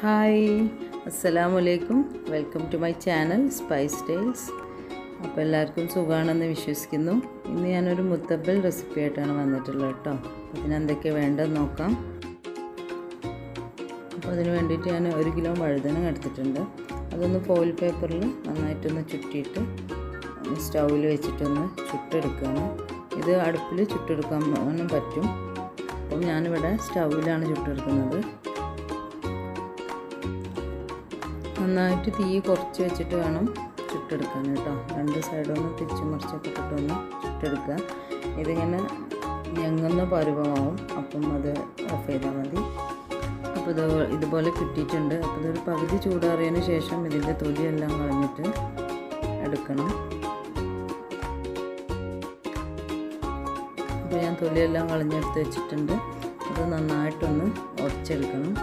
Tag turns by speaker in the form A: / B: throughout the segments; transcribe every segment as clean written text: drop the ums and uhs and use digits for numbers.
A: Hi, അസ്സലാമലൈക്കും. Welcome to my channel spice tales. അപ്പോൾ എല്ലാവർക്കും സുഖമാണെന്ന് വിശ്വസിക്കുന്നു. ഇന്ന് ഞാനൊരു മുത്തബ്ബൽ റെസിപ്പി ആയിട്ടാണ് വന്നിട്ടുള്ളത് കേട്ടോ. അപ്പോൾ ഇതിനെന്തൊക്കെയാണ് വേണ്ടതെന്ന് നോക്കാം. അപ്പോൾ അതിന് വേണ്ടിയിട്ട് ഞാൻ 1 കിലോ വഴുതന എടുത്തിട്ടുണ്ട്. അതൊന്ന് ഫോയിൽ പേപ്പറിൽ നന്നായിട്ടൊന്ന് ചുറ്റിയിട്ട് സ്റ്റൗവിൽ വെച്ചിട്ടൊന്ന് ചുട്ടെടുക്കുകയാണ്. ഇത് അടുപ്പിൽ ചുട്ടെടുക്കാനും പറ്റും. അപ്പം ഞാനിവിടെ സ്റ്റൗവിലാണ് ചുട്ടെടുക്കുന്നത്. നന്നായിട്ട് തീ കുറച്ച് വെച്ചിട്ട് വേണം ചുട്ടെടുക്കാൻ കേട്ടോ. 2 സൈഡൊന്ന് തിരിച്ചു മറിച്ചൊക്കെ ഇട്ടിട്ടൊന്ന് ചുട്ടെടുക്കുക. ഇതിങ്ങനെ ഞെങ്ങുന്ന പരുവമാവും, അപ്പം അത് ഓഫ് ചെയ്താൽ മതി. അപ്പോൾ ഇതുപോലെ കിട്ടിയിട്ടുണ്ട്. അപ്പോൾ ഇതൊരു പകുതി ചൂടാറിയതിന് ശേഷം ഇതിൻ്റെ തൊലിയെല്ലാം കളഞ്ഞിട്ട് എടുക്കണം. അപ്പോൾ ഞാൻ തൊലിയെല്ലാം കളഞ്ഞെടുത്ത് വെച്ചിട്ടുണ്ട്. അത് നന്നായിട്ടൊന്ന് ഉടച്ചെടുക്കണം.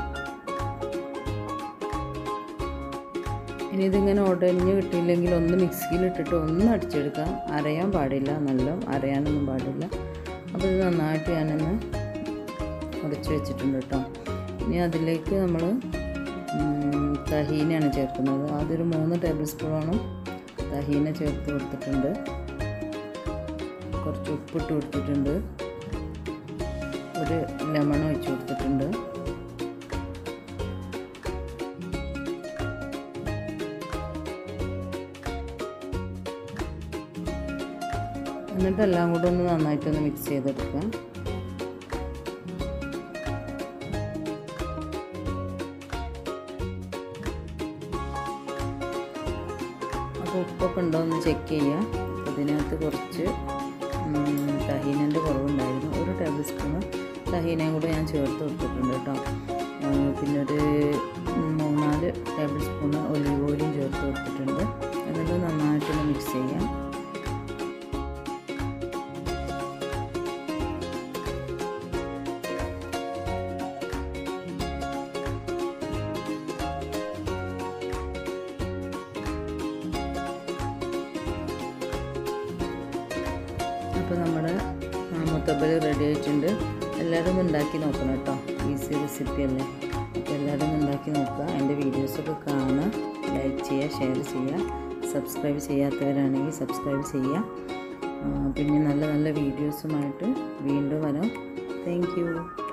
A: ഇനി ഇതിങ്ങനെ ഉടഞ്ഞ് കിട്ടിയില്ലെങ്കിൽ ഒന്ന് മിക്സിയിലിട്ടിട്ട് ഒന്ന് അടിച്ചെടുക്കാം. അരയാൻ പാടില്ല, നല്ല അരയാനൊന്നും പാടില്ല. അപ്പോൾ ഇത് നന്നായിട്ട് ഞാനൊന്ന് ഉടച്ച് വെച്ചിട്ടുണ്ട് കേട്ടോ. ഇനി അതിലേക്ക് നമ്മൾ തഹീനയാണ് ചേർക്കുന്നത്. അതൊരു 3 ടേബിൾ സ്പൂണോളം തഹീന ചേർത്ത് കൊടുത്തിട്ടുണ്ട്. കുറച്ച് ഉപ്പിട്ട് കൊടുത്തിട്ടുണ്ട്. ഒരു ലെമൺ ഒഴിച്ച് കൊടുത്തിട്ടുണ്ട്. എന്നിട്ട് എല്ലാം കൂടെ ഒന്ന് നന്നായിട്ടൊന്ന് മിക്സ് ചെയ്തെടുക്കുക. അപ്പോൾ ഉപ്പൊക്കെ ഉണ്ടോ എന്ന് ചെക്ക് ചെയ്യുക. ഇതിനകത്ത് കുറച്ച് തഹീനൻ്റെ കുറവുണ്ടായിരുന്നു. 1 ടേബിൾ സ്പൂണ് തഹീനയും കൂടെ ഞാൻ ചേർത്ത് കൊടുത്തിട്ടുണ്ട് കേട്ടോ. പിന്നെ ഒരു 3-4 ടേബിൾ സ്പൂണ് ഒലിവ് ഓയിലും ചേർത്ത് കൊടുത്തിട്ടുണ്ട്. എന്നിട്ട് നന്നായിട്ടൊന്ന് മിക്സ് ചെയ്യാം. അപ്പോൾ നമ്മുടെ മുത്തബ്ബൽ റെഡി ആയിട്ടുണ്ട്. എല്ലാവരും ഉണ്ടാക്കി നോക്കണം കേട്ടോ. ഈസി റെസിപ്പി അല്ലേ. അപ്പോൾ എല്ലാവരും ഉണ്ടാക്കി നോക്കുക. എൻ്റെ വീഡിയോസൊക്കെ കാണുക, ലൈക്ക് ചെയ്യുക, ഷെയർ ചെയ്യുക. സബ്സ്ക്രൈബ് ചെയ്യാത്തവരാണെങ്കിൽ സബ്സ്ക്രൈബ് ചെയ്യുക. പിന്നെ നല്ല നല്ല വീഡിയോസുമായിട്ട് വീണ്ടും വരാം. Thank U.